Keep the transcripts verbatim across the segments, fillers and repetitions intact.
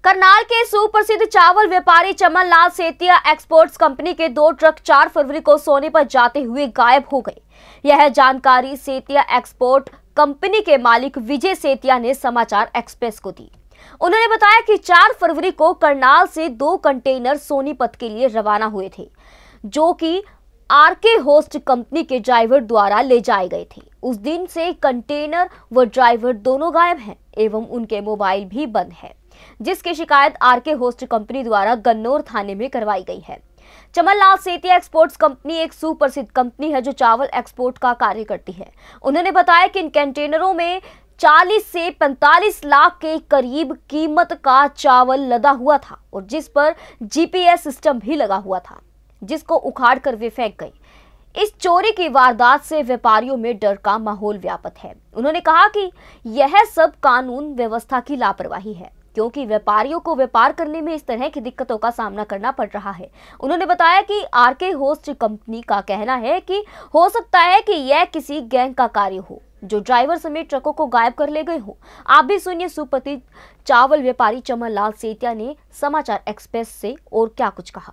करनाल के सुप्रसिद्ध चावल व्यापारी चमन लाल सेतिया एक्सपोर्ट्स कंपनी के दो ट्रक चार फरवरी को सोनीपत जाते हुए गायब हो गए। यह जानकारी सेतिया एक्सपोर्ट कंपनी के मालिक विजय सेतिया ने समाचार एक्सप्रेस को दी। उन्होंने बताया कि चार फरवरी को करनाल से दो कंटेनर सोनीपत के लिए रवाना हुए थे, जो कि आरके होस्ट कंपनी के ड्राइवर द्वारा ले जाए गए थे। उस दिन से कंटेनर व ड्राइवर दोनों गायब हैं एवं उनके मोबाइल भी बंद है, जिसकी शिकायत आरके होस्ट कंपनी द्वारा गन्नौर थाने में करवाई गई है। चमन लाल सेतिया एक्सपोर्ट्स कंपनी एक सुप्रसिद्ध कंपनी है जो चावल एक्सपोर्ट का कार्य करती है। उन्होंने बताया कि इन कंटेनरों में चालीस से पैंतालीस लाख के करीब कीमत का चावल लदा हुआ था और जिस पर जीपीएस सिस्टम भी लगा हुआ था, जिसको उखाड़ कर वे फेंक गए। इस चोरी की वारदात से व्यापारियों में डर का माहौल व्याप्त है। उन्होंने कहा कि यह सब कानून व्यवस्था की लापरवाही है, क्योंकि व्यापारियों को व्यापार करने में इस तरह की दिक्कतों का सामना करना पड़ रहा है। उन्होंने बताया कि आरके होस्ट कंपनी का कहना है कि हो सकता है कि यह किसी गैंग का कार्य हो जो ड्राइवर समेत ट्रकों को गायब कर ले गए हो। आप भी सुनिए सुप्रसिद्ध चावल व्यापारी चमन लाल सेतिया ने समाचार एक्सप्रेस से और क्या कुछ कहा।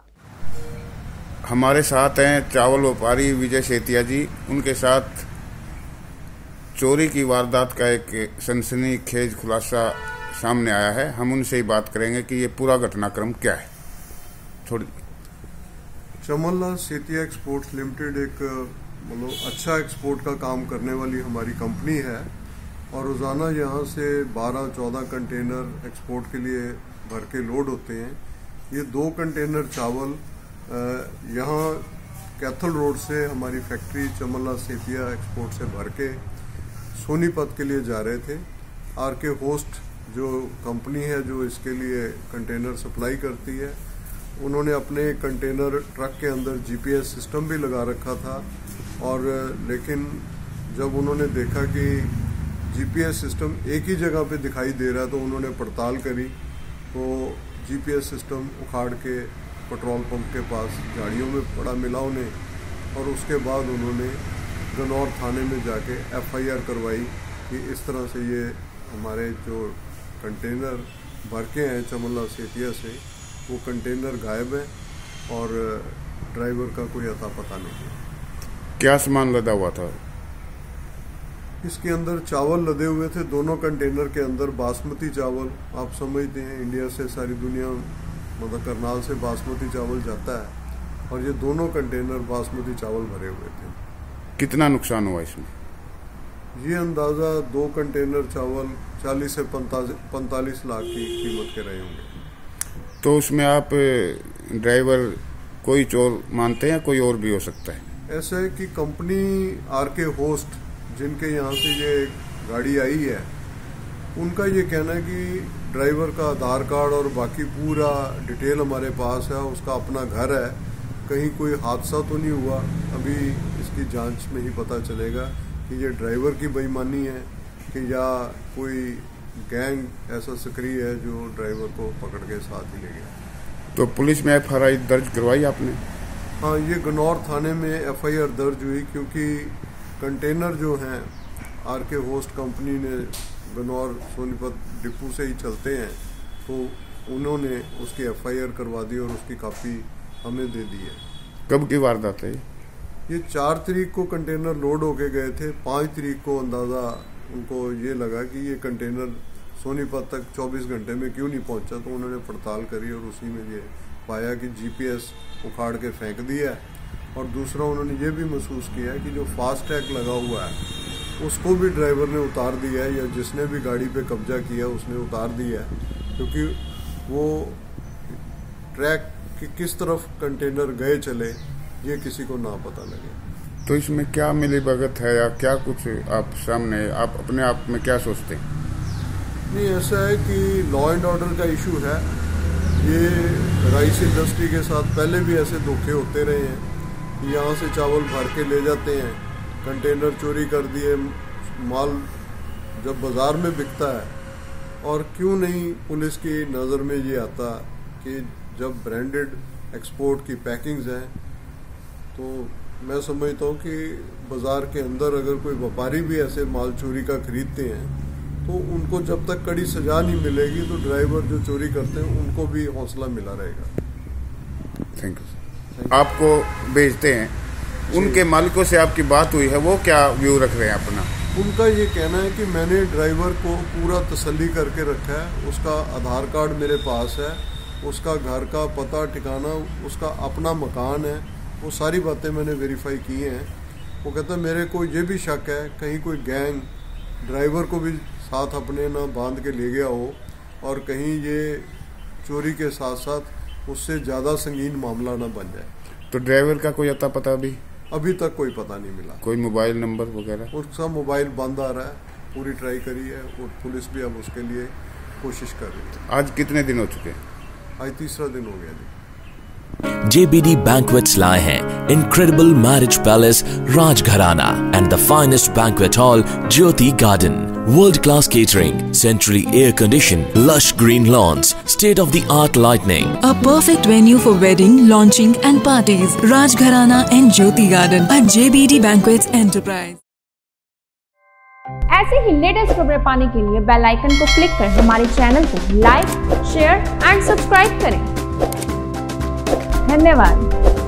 हमारे साथ हैं चावल व्यापारी विजय सेतिया जी। उनके साथ चोरी की वारदात का एक सनसनीखेज खुलासा सामने आया है। हम उनसे ही बात करेंगे कि ये पूरा घटनाक्रम क्या है। थोड़ी चमन लाल सेतिया एक्सपोर्ट्स लिमिटेड एक मतलब अच्छा एक्सपोर्ट का काम करने वाली हमारी कंपनी है और रोज़ाना यहाँ से बारह चौदह कंटेनर एक्सपोर्ट के लिए भर के लोड होते हैं। ये दो कंटेनर चावल यहाँ कैथल रोड से हमारी फैक्ट्री चमन लाल सेतिया एक्सपोर्ट से भर के सोनीपत के लिए जा रहे थे। आरके होस्ट जो कंपनी है जो इसके लिए कंटेनर सप्लाई करती है, उन्होंने अपने कंटेनर ट्रक के अंदर जीपीएस सिस्टम भी लगा रखा था और लेकिन जब उन्होंने देखा कि जीपीएस सिस्टम एक ही जगह पे दिखाई दे रहा है तो उन्होंने पड़ताल करी तो जीपीएस सिस्टम उखाड़ के पेट्रोल पंप के पास गाड़ियों में पड़ा मिला उन्हें और उसके बाद उन्होंने गन्नौर थाने में जाके एफआईआर करवाई कि इस तरह से ये हमारे जो कंटेनर भर के हैं चमन लाल सेतिया से वो कंटेनर गायब है और ड्राइवर का कोई अता पता नहीं है। क्या सामान लदा हुआ था? इसके अंदर चावल लदे हुए थे, दोनों कंटेनर के अंदर बासमती चावल। आप समझते हैं इंडिया से सारी दुनिया मतलब करनाल से बासमती चावल जाता है और ये दोनों कंटेनर बासमती चावल भरे हुए थे। कितना नुकसान हुआ इसमें? ये अंदाज़ा दो कंटेनर चावल चालीस से पैंतालीस लाख की कीमत के रहे होंगे। तो उसमें आप ड्राइवर कोई चोर मानते हैं, कोई और भी हो सकता है? ऐसा है कि कंपनी आरके होस्ट जिनके यहाँ से ये गाड़ी आई है, उनका ये कहना है कि ड्राइवर का आधार कार्ड और बाकी पूरा डिटेल हमारे पास है, उसका अपना घर है, कहीं कोई हादसा तो नहीं हुआ। अभी इसकी जांच में ही पता चलेगा कि ये ड्राइवर की बेईमानी है कि या कोई गैंग ऐसा सक्रिय है जो ड्राइवर को पकड़ के साथ ही ले गया। तो पुलिस में एफ आई आर दर्ज करवाई आपने? हाँ, ये गन्नौर थाने में एफ आई आर दर्ज हुई क्योंकि कंटेनर जो हैं आरके होस्ट कंपनी ने गन्नौर सोनीपत डिपो से ही चलते हैं तो उन्होंने उसकी एफ आई आर करवा दी और उसकी कापी हमें दे दी है। कब की वारदात है? ये चार तारीख को कंटेनर लोड होके गए थे। पाँच तारीख को अंदाज़ा उनको ये लगा कि ये कंटेनर सोनीपत तक चौबीस घंटे में क्यों नहीं पहुंचा, तो उन्होंने पड़ताल करी और उसी में ये पाया कि जीपीएस उखाड़ के फेंक दिया है। और दूसरा उन्होंने ये भी महसूस किया कि जो फास्ट टैग लगा हुआ है उसको भी ड्राइवर ने उतार दिया है या जिसने भी गाड़ी पे कब्जा किया उसने उतार दिया है, क्योंकि वो ट्रैक कि किस तरफ कंटेनर गए चले ये किसी को ना पता लगे। तो इसमें क्या मिली भगत है या क्या कुछ आप सामने आप अपने आप में क्या सोचते हैं? नहीं, ऐसा है कि लॉ एंड ऑर्डर का इशू है। ये राइस इंडस्ट्री के साथ पहले भी ऐसे धोखे होते रहे हैं कि यहाँ से चावल भर के ले जाते हैं, कंटेनर चोरी कर दिए, माल जब बाज़ार में बिकता है और क्यों नहीं पुलिस की नज़र में ये आता कि जब ब्रांडेड एक्सपोर्ट की पैकिंग्स हैं तो मैं समझता हूँ कि बाज़ार के अंदर अगर कोई व्यापारी भी ऐसे माल चोरी का खरीदते हैं तो उनको जब तक कड़ी सजा नहीं मिलेगी तो ड्राइवर जो चोरी करते हैं उनको भी हौसला मिला रहेगा। Thank you. आपको बेचते हैं, उनके मालिकों से आपकी बात हुई है, वो क्या व्यू रख रहे हैं अपना? उनका ये कहना है कि मैंने ड्राइवर को पूरा तसल्ली करके रखा है, उसका आधार कार्ड मेरे पास है, उसका घर का पता ठिकाना, उसका अपना मकान है, वो सारी बातें मैंने वेरीफाई की हैं। वो कहता है मेरे को ये भी शक है कहीं कोई गैंग ड्राइवर को भी साथ अपने ना बांध के ले गया हो और कहीं ये चोरी के साथ साथ उससे ज़्यादा संगीन मामला ना बन जाए। तो ड्राइवर का कोई अता पता भी अभी तक कोई पता नहीं मिला। कोई मोबाइल नंबर वगैरह? उसका मोबाइल बंद आ रहा है, पूरी ट्राई करी है और पुलिस भी अब उसके लिए कोशिश कर रही है। आज कितने दिन हो चुके हैं? आज तीसरा दिन हो गया जी। J B D Banquets लाए हैं Incredible Marriage Palace Rajgharana and the finest banquet hall Jyoti Garden. World class catering, centrally air conditioned, lush green lawns, state of the art lighting. A perfect venue for wedding, launching and parties. Rajgharana and Jyoti Garden at J B D Banquets Enterprise. ऐसे ही latest खबरें पाने के लिए bell icon को click कर हमारे channel को like, share and subscribe करें। धन्यवाद।